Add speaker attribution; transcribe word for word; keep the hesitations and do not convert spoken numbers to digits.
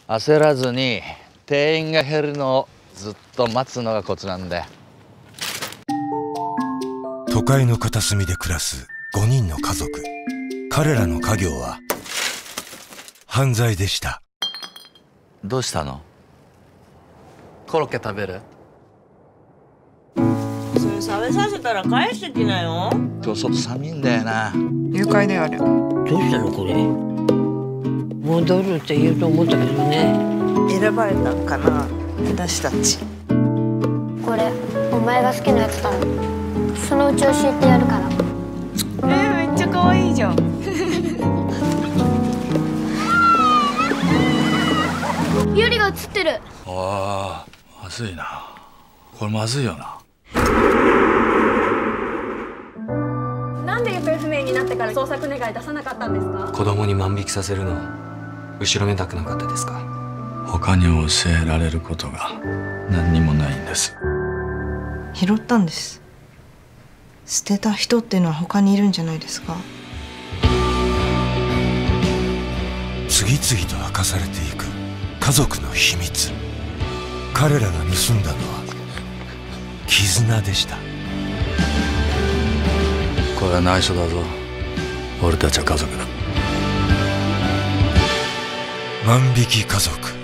Speaker 1: 焦らずに店員が減るのをずっと待つのがコツなんだよ。
Speaker 2: 都会の片隅で暮らすごにんの家族。彼らの家業は犯罪でした。
Speaker 1: どうしたの？コロッケ食べる？
Speaker 3: それ食べさせたら返してきなよ。
Speaker 1: 今日外寒いんだよな。
Speaker 4: 誘拐である。
Speaker 3: どうしたのこれ。戻るって言うと思ったけどね。選ばれたんかな私たち。
Speaker 5: これお前が好きなやつだろ。そのうち教えてやるから。
Speaker 4: えー、めっちゃ可愛いじゃん。
Speaker 5: ユリが映ってる。
Speaker 1: ああ、まずいな。これまずいよな。
Speaker 6: なんで行方不明になってから捜索願い出さなかったんですか？
Speaker 7: 子供に万引きさせるの後ろめたくなかったですか？
Speaker 1: 他に教えられることが何にもないんです。
Speaker 4: 拾ったんです。捨てた人っていうのは他にいるんじゃないですか？
Speaker 2: 次々と明かされていく家族の秘密。彼らが盗んだのは絆でした。
Speaker 1: これは内緒だぞ。俺たちは家族だ。
Speaker 2: 万引き家族。